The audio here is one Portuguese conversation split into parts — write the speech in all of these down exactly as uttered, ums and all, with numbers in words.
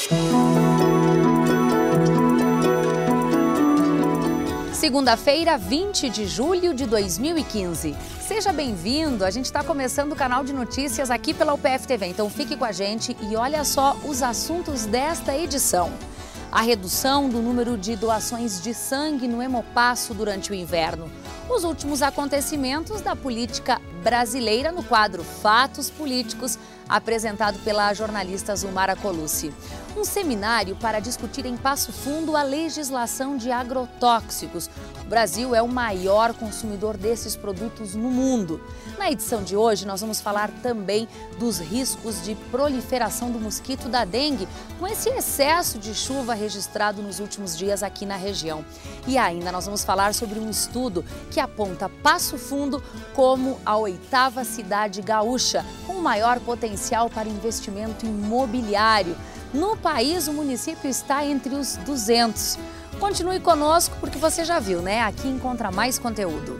Segunda-feira, vinte de julho de dois mil e quinze. Seja bem-vindo, a gente está começando o canal de notícias aqui pela U P F T V, então fique com a gente e olha só os assuntos desta edição. A redução do número de doações de sangue no Hemopasso durante o inverno. Os últimos acontecimentos da política brasileira no quadro Fatos Políticos, apresentado pela jornalista Zumara Colucci. Um seminário para discutir em Passo Fundo a legislação de agrotóxicos. O Brasil é o maior consumidor desses produtos no mundo. Na edição de hoje, nós vamos falar também dos riscos de proliferação do mosquito da dengue, com esse excesso de chuva registrado nos últimos dias aqui na região. E ainda nós vamos falar sobre um estudo que aponta Passo Fundo como a oitava cidade gaúcha, com o maior potencial para investimento imobiliário. No país, o município está entre os duzentos. Continue conosco porque você já viu, né? Aqui encontra mais conteúdo.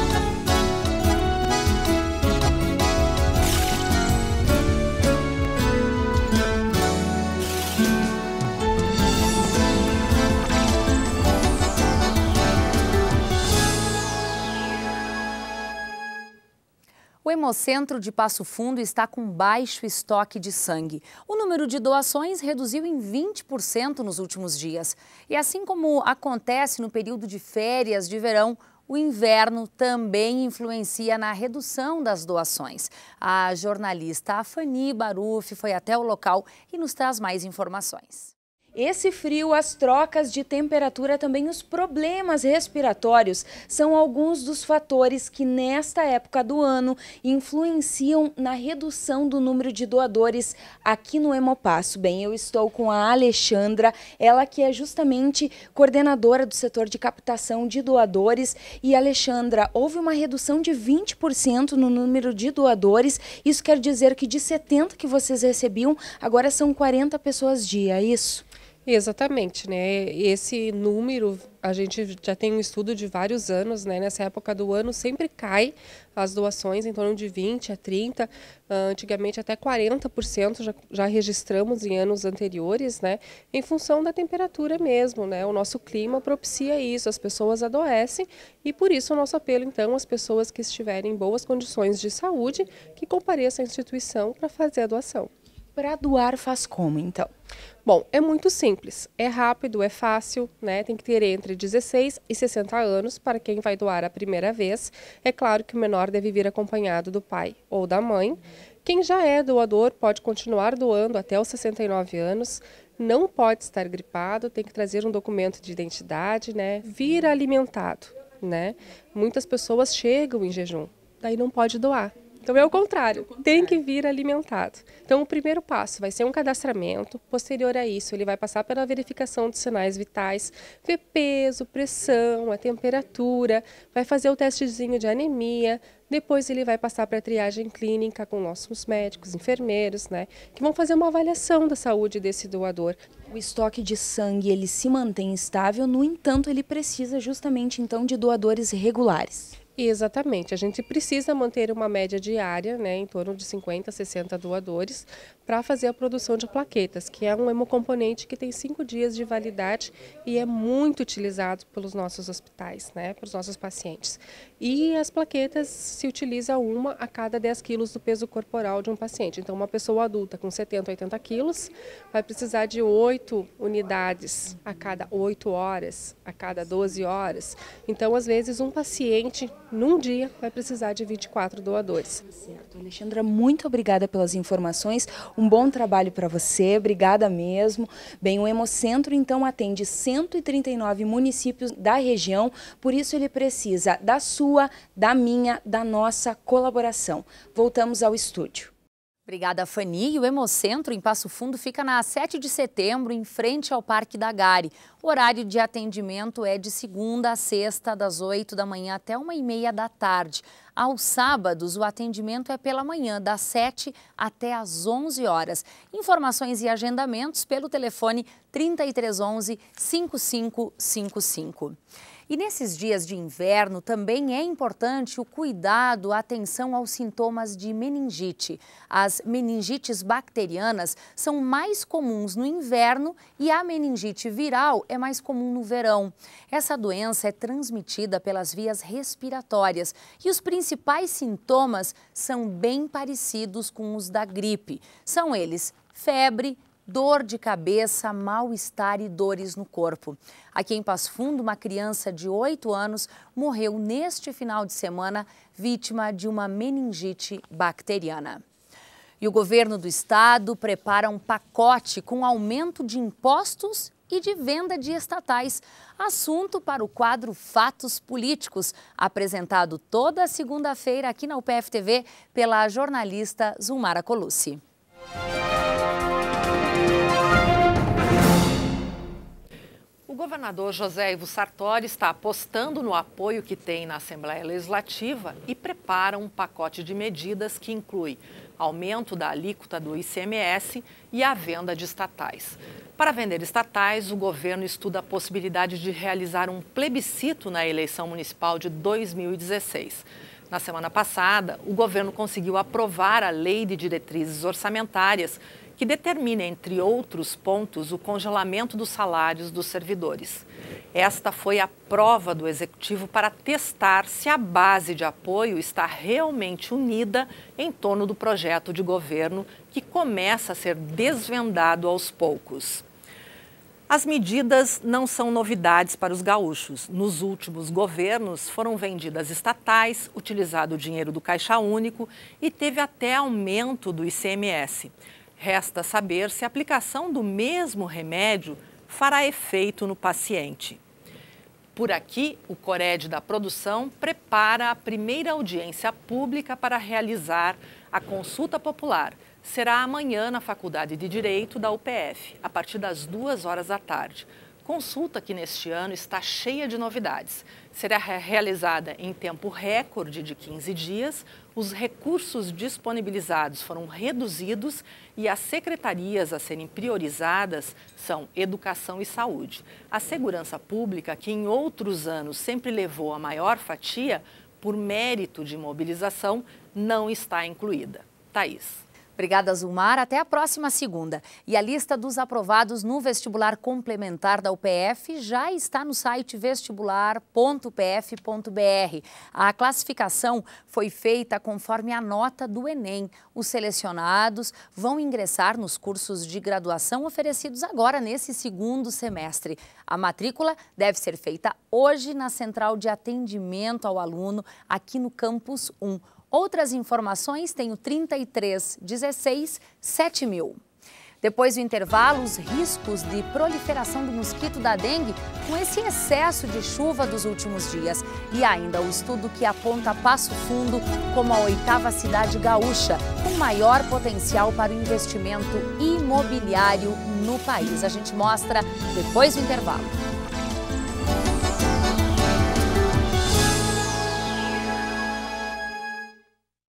O Hemocentro de Passo Fundo está com baixo estoque de sangue. O número de doações reduziu em vinte por cento nos últimos dias. E assim como acontece no período de férias de verão, o inverno também influencia na redução das doações. A jornalista Afani Baruf foi até o local e nos traz mais informações. Esse frio, as trocas de temperatura, também os problemas respiratórios são alguns dos fatores que nesta época do ano influenciam na redução do número de doadores aqui no Hemopasso. Bem, eu estou com a Alexandra, ela que é justamente coordenadora do setor de captação de doadores. E Alexandra, houve uma redução de vinte por cento no número de doadores. Isso quer dizer que de setenta que vocês recebiam, agora são quarenta pessoas dia, é isso? Exatamente, né? Esse número, a gente já tem um estudo de vários anos, né? Nessa época do ano sempre cai as doações em torno de vinte a trinta, antigamente até quarenta por cento já, já registramos em anos anteriores, né? Em função da temperatura mesmo, né? O nosso clima propicia isso, as pessoas adoecem e por isso o nosso apelo então às pessoas que estiverem em boas condições de saúde que compareçam à instituição para fazer a doação. Para doar faz como então? Bom, é muito simples, é rápido, é fácil, né? Tem que ter entre dezesseis e sessenta anos para quem vai doar a primeira vez. É claro que o menor deve vir acompanhado do pai ou da mãe. Quem já é doador pode continuar doando até os sessenta e nove anos. Não pode estar gripado, tem que trazer um documento de identidade, né? Vir alimentado, né? Muitas pessoas chegam em jejum, daí não pode doar. Então é o contrário, tem que vir alimentado. Então o primeiro passo vai ser um cadastramento, posterior a isso ele vai passar pela verificação de sinais vitais, ver peso, pressão, a temperatura, vai fazer o testezinho de anemia, depois ele vai passar para a triagem clínica com nossos médicos, enfermeiros, né, que vão fazer uma avaliação da saúde desse doador. O estoque de sangue ele se mantém estável, no entanto ele precisa justamente então de doadores regulares. Exatamente, a gente precisa manter uma média diária, né, em torno de cinquenta, sessenta doadores, para fazer a produção de plaquetas, que é um hemocomponente que tem cinco dias de validade e é muito utilizado pelos nossos hospitais, né, pelos nossos pacientes. E as plaquetas se utiliza uma a cada dez quilos do peso corporal de um paciente. Então, uma pessoa adulta com setenta, oitenta quilos vai precisar de oito unidades a cada oito horas, a cada doze horas. Então, às vezes, um paciente num dia vai precisar de vinte e quatro doadores. Certo. Alexandra, muito obrigada pelas informações, um bom trabalho para você, obrigada mesmo. Bem, o Hemocentro então atende cento e trinta e nove municípios da região, por isso ele precisa da sua, da minha, da nossa colaboração. Voltamos ao estúdio. Obrigada, Fani. E o Hemocentro em Passo Fundo fica na sete de setembro, em frente ao Parque da Gari. O horário de atendimento é de segunda a sexta, das oito da manhã até uma e meia da tarde. Aos sábados, o atendimento é pela manhã, das sete até às onze horas. Informações e agendamentos pelo telefone trinta e três onze, cinquenta e cinco cinquenta e cinco. E nesses dias de inverno também é importante o cuidado, a atenção aos sintomas de meningite. As meningites bacterianas são mais comuns no inverno e a meningite viral é mais comum no verão. Essa doença é transmitida pelas vias respiratórias e os principais sintomas são bem parecidos com os da gripe. São eles: febre, dor de cabeça, mal-estar e dores no corpo. Aqui em Passo Fundo, uma criança de oito anos morreu neste final de semana vítima de uma meningite bacteriana. E o governo do estado prepara um pacote com aumento de impostos e de venda de estatais. Assunto para o quadro Fatos Políticos, apresentado toda segunda-feira aqui na U P F T V pela jornalista Zulmara Colucci. O governador José Ivo Sartori está apostando no apoio que tem na Assembleia Legislativa e prepara um pacote de medidas que inclui aumento da alíquota do I C M S e a venda de estatais. Para vender estatais, o governo estuda a possibilidade de realizar um plebiscito na eleição municipal de dois mil e dezesseis. Na semana passada, o governo conseguiu aprovar a Lei de Diretrizes Orçamentárias, que determina, entre outros pontos, o congelamento dos salários dos servidores. Esta foi a prova do Executivo para testar se a base de apoio está realmente unida em torno do projeto de governo, que começa a ser desvendado aos poucos. As medidas não são novidades para os gaúchos. Nos últimos governos foram vendidas estatais, utilizado o dinheiro do Caixa Único e teve até aumento do I C M S. Resta saber se a aplicação do mesmo remédio fará efeito no paciente. Por aqui, o Cored da Produção prepara a primeira audiência pública para realizar a consulta popular. Será amanhã na Faculdade de Direito da U P F, a partir das duas horas da tarde. Consulta que neste ano está cheia de novidades. Será realizada em tempo recorde de quinze dias, os recursos disponibilizados foram reduzidos e as secretarias a serem priorizadas são Educação e Saúde. A segurança pública, que em outros anos sempre levou a maior fatia, por mérito de mobilização, não está incluída. Thaís. Obrigada, Zulmar. Até a próxima segunda. E a lista dos aprovados no vestibular complementar da U P F já está no site vestibular ponto u p f ponto b r. A classificação foi feita conforme a nota do Enem. Os selecionados vão ingressar nos cursos de graduação oferecidos agora nesse segundo semestre. A matrícula deve ser feita hoje na Central de Atendimento ao Aluno, aqui no Campus um. Outras informações tem o trinta e três, dezesseis, sete mil. Depois do intervalo, os riscos de proliferação do mosquito da dengue com esse excesso de chuva dos últimos dias. E ainda o estudo que aponta Passo Fundo como a oitava cidade gaúcha com maior potencial para o investimento imobiliário no país. A gente mostra depois do intervalo.